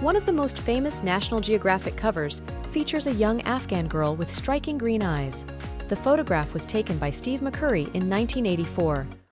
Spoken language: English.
One of the most famous National Geographic covers features a young Afghan girl with striking green eyes. The photograph was taken by Steve McCurry in 1984.